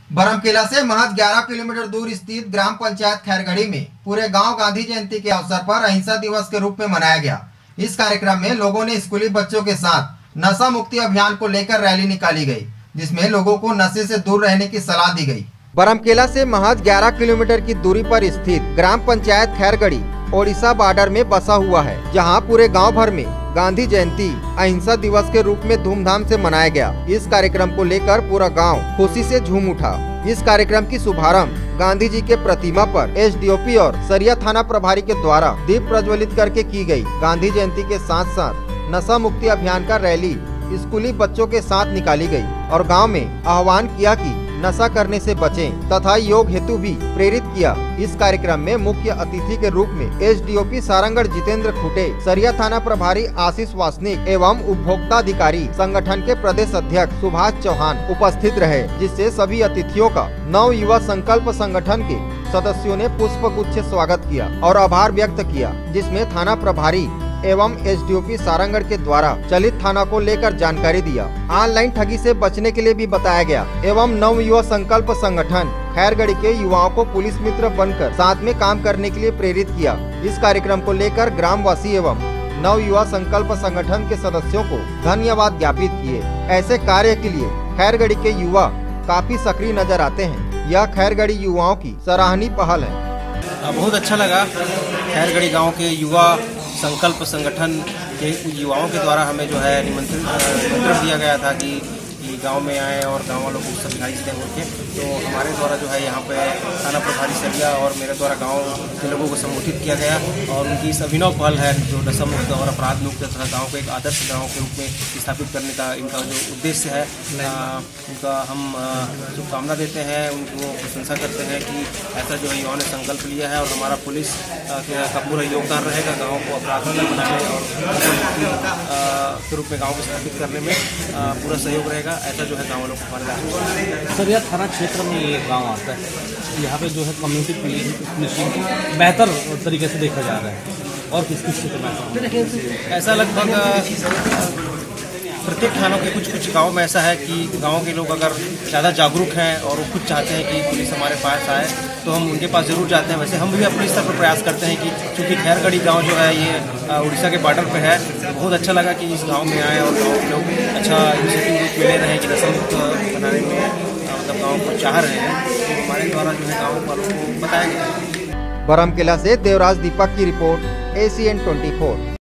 बरमकेला से महज 11 किलोमीटर दूर स्थित ग्राम पंचायत खैरगढ़ी में पूरे गांव गांधी जयंती के अवसर पर अहिंसा दिवस के रूप में मनाया गया। इस कार्यक्रम में लोगों ने स्कूली बच्चों के साथ नशा मुक्ति अभियान को लेकर रैली निकाली गई, जिसमें लोगों को नशे से दूर रहने की सलाह दी गई। बरमकेला से महज 11 किलोमीटर की दूरी पर स्थित ग्राम पंचायत खैरगढ़ी ओडिशा बॉर्डर में बसा हुआ है, जहां पूरे गांव भर में गांधी जयंती अहिंसा दिवस के रूप में धूमधाम से मनाया गया। इस कार्यक्रम को लेकर पूरा गांव खुशी से झूम उठा। इस कार्यक्रम की शुभारंभ गांधी जी के प्रतिमा पर एसडीओपी और सरिया थाना प्रभारी के द्वारा दीप प्रज्वलित करके की गई। गांधी जयंती के साथ साथ नशा मुक्ति अभियान का रैली स्कूली बच्चों के साथ निकाली गई और गांव में आह्वान किया कि नशा करने से बचें तथा योग हेतु भी प्रेरित किया। इस कार्यक्रम में मुख्य अतिथि के रूप में एसडीओपी सारंगढ़ जितेंद्र खुटे, सरिया थाना प्रभारी आशीष वासनिक एवं उपभोक्ता अधिकारी संगठन के प्रदेश अध्यक्ष सुभाष चौहान उपस्थित रहे, जिससे सभी अतिथियों का नव युवा संकल्प संगठन के सदस्यों ने पुष्प गुच्छ से स्वागत किया और आभार व्यक्त किया, जिसमें थाना प्रभारी एवं एसडीओपी सारंगढ़ के द्वारा चलित थाना को लेकर जानकारी दिया। ऑनलाइन ठगी से बचने के लिए भी बताया गया एवं नव युवा संकल्प संगठन खैरगढ़ी के युवाओं को पुलिस मित्र बनकर साथ में काम करने के लिए प्रेरित किया। इस कार्यक्रम को लेकर ग्रामवासी एवं नव युवा संकल्प संगठन के सदस्यों को धन्यवाद ज्ञापित किए। ऐसे कार्य के लिए खैरगढ़ी के युवा काफी सक्रिय नजर आते हैं। यह खैरगढ़ी युवाओं की सराहनीय पहल है। बहुत अच्छा लगा। खैरगढ़ी गाँव के युवा संकल्प संगठन के युवाओं के द्वारा हमें जो है निमंत्रण दिया गया था कि गांव में आए और गांव वालों को समझाइश दें बोल के, तो हमारे द्वारा जो है यहाँ पे थाना प्रभारी सरिया और मेरे द्वारा गांव के लोगों को संबोधित किया गया और उनकी इस अभिनव पहल है जो नशा मुक्त और अपराध मुक्त तथा गाँव को एक आदर्श गाँव के रूप में स्थापित करने का इनका जो उद्देश्य है, उनका हम शुभकामना देते हैं, उनको प्रशंसा करते हैं कि ऐसा जो है युवाओं ने संकल्प लिया है और हमारा पुलिस का पूरा योगदान रहेगा गाँव को अपराध मुक्त बनाने और के रूप में गाँव को स्थापित करने में पूरा सहयोग रहेगा। ऐसा जो है गाँव वालों को हमारे सरिया थाना क्षेत्र में ये गांव आता है। यहाँ पे जो है कम्युनिटी पुलिसिंग बेहतर तरीके से देखा जा रहा है और किस किस क्षेत्र ऐसा लगभग प्रत्येक थानों के कुछ गांव में ऐसा है कि गांव के लोग अगर ज़्यादा जागरूक हैं और वो खुद चाहते हैं कि पुलिस हमारे पास आए तो हम उनके पास ज़रूर जाते हैं। वैसे हम भी अपने स्तर पर प्रयास करते हैं कि चूँकि खैरगढ़ी गांव जो है ये उड़ीसा के बॉर्डर पे है, तो बहुत अच्छा लगा कि इस गांव में आए और गाँव के लोग अच्छा इनिशिएटिव ले रहे हैं कि नशा मुक्त बनाने में मतलब गाँव को चाह रहे हैं, तो हमारे द्वारा जो है गाँव वालों को बताया गया है। बरमकेला से देवराज दीपक की रिपोर्ट ACN 24।